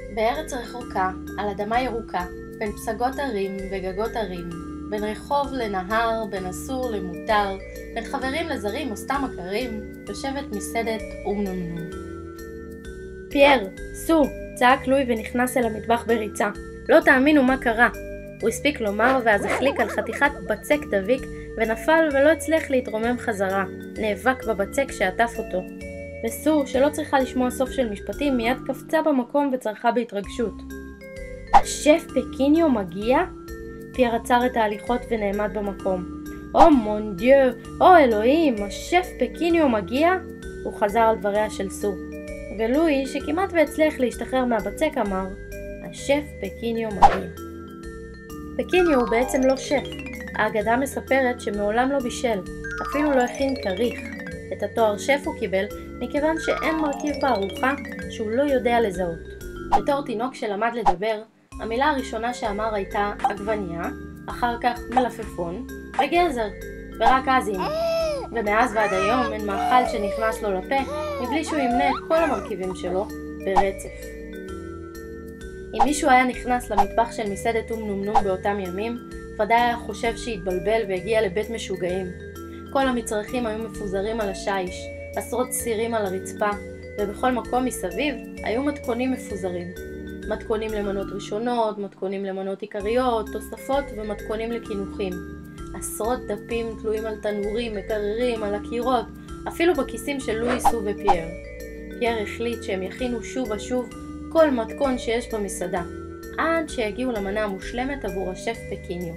בארץ רחוקה, על אדמה ירוקה, בין פסגות ערים וגגות ערים, בין רחוב לנהר, בין אסור למותר, בין חברים לזרים או סתם מכרים, יושבת מסעדת אומנומנום. פייר, סו, צעק לואי ונכנס אל המטבח בריצה. לא תאמינו מה קרה. הוא הספיק לומר ואז החליק על חתיכת בצק דביק ונפל ולא הצליח להתרומם חזרה. נאבק בבצק שעטף אותו. וסו, שלא צריכה לשמוע סוף של משפטים, מיד קפצה במקום וצרחה בהתרגשות. השף פקיניו מגיע? פייר עצר את ההליכות ונעמד במקום. או מון דיו, או אלוהים, השף פקיניו מגיע? הוא חזר על דבריה של סו. ולואי, שכמעט והצליח להשתחרר מהבצק, אמר, השף פקיניו מגיע. פקיניו הוא בעצם לא שף. האגדה מספרת שמעולם לא בישל, אפילו לא הכין כריך. את התואר שף הוא קיבל מכיוון שאין מרכיב בארוחה שהוא לא יודע לזהות. בתור תינוק שלמד לדבר, המילה הראשונה שאמר הייתה עגבניה, אחר כך מלפפון וגזר, ורק אז אימא. ומאז ועד היום אין מאכל שנכנס לו לפה מבלי שהוא ימנה את כל המרכיבים שלו ברצף. אם מישהו היה נכנס למטבח של מסעדת אומנומנום באותם ימים, ודאי היה חושב שהתבלבל והגיע לבית משוגעים. כל המצרכים היו מפוזרים על השיש, עשרות סירים על הרצפה, ובכל מקום מסביב היו מתכונים מפוזרים. מתכונים למנות ראשונות, מתכונים למנות עיקריות, תוספות ומתכונים לקינוחים. עשרות דפים תלויים על תנורים, מקררים, על הקירות, אפילו בכיסים של לואי, סו ופייר. פייר החליט שהם יכינו שוב ושוב כל מתכון שיש במסעדה, עד שיגיעו למנה המושלמת עבור השף פקיניו.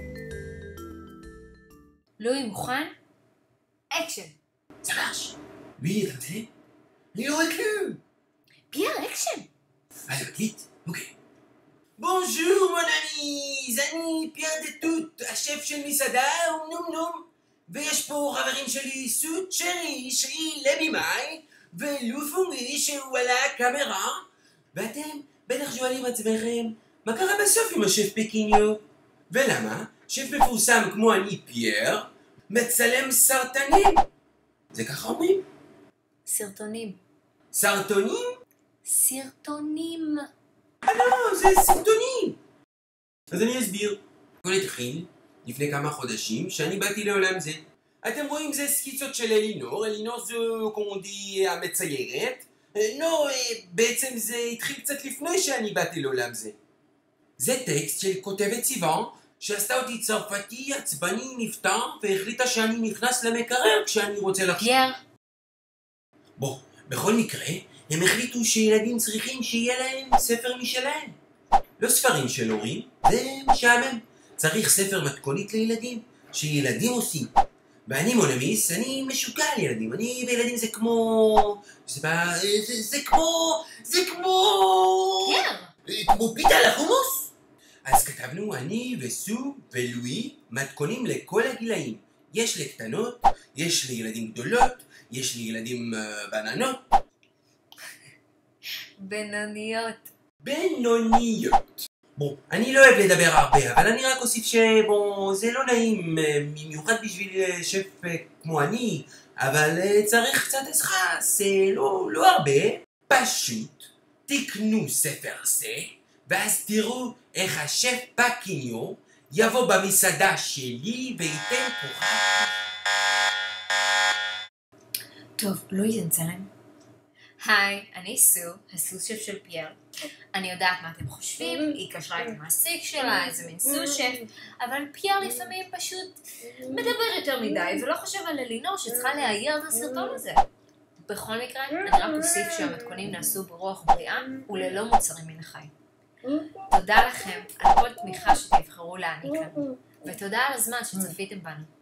לואי מוכן? אקשן! Ça marche. Oui, attendez. Léo est cru. פייר, אקשן! Allez, vite. Ok. Bonjour, mon ami. אני פייר דה טוט, השף של מסעדה אומנומנום. ויש פה חברים שלי, סו צ'רי, שהיא לבימאי, ולופומי שהוא על הקאמרה. ואתם בטח שואלים עצמכם, מה קרה בסוף עם השף פקיניו? ולמה? שף מפורסם כמו אני פייר, מצלם סרטנים. זה ככה אומרים? סרטונים. סרטונים? סרטונים. לא, זה סרטונים. אז אני אסביר. הכל התחיל לפני כמה חודשים שאני באתי לעולם זה. אתם רואים, זה סקיצות של אלינור. אלינור זו, כמו די, המציירת. לא, בעצם זה התחיל קצת לפני שאני באתי לעולם זה. זה טקסט של כותבת סיוון, שעשתה אותי צרפתי, עצבני, נפטר, והחליטה שאני נכנס למקרר כשאני רוצה לחשוב. פייר. בוא, בכל מקרה, הם החליטו שילדים צריכים שיהיה להם ספר משלהם. לא ספרים של הורים, זה משעמם. צריך ספר מתכונית לילדים, שילדים עושים. ואני מונמיס, אני משוגע על ילדים. אני וילדים זה כמו... זה כמו... פייר! כמו פיתה לחומוס. אז כתבנו אני וסו ולואי מתכונים לכל הגילאים. יש לקטנות, יש לילדים גדולות, יש לילדים בננות. בינוניות. בוא, אני לא אוהב לדבר הרבה, אבל אני רק אוסיף שבוא, זה לא נעים, במיוחד בשביל שף כמו אני, אבל צריך קצת עזרה, זה לא הרבה. פשוט תקנו ספר זה, ואז תראו איך השף פקיניו יבוא במסעדה שלי וייתן כוכב. טוב, לואי נצלם. היי, אני סו, הסוס שף של פייר. אני יודעת מה אתם חושבים, היא קשרה את המעסיק שלה, איזה מין סוס שף, אבל פייר לפעמים פשוט מדבר יותר מדי ולא חושב על אלינור שצריכה להעיר את הסרטון הזה. בכל מקרה, אני רק אוסיף שהמתכונים נעשו ברוח בריאה וללא מוצרים מן החי. תודה לכם על כל תמיכה שתבחרו להעניק לנו, ותודה על הזמן שצפיתם בנו.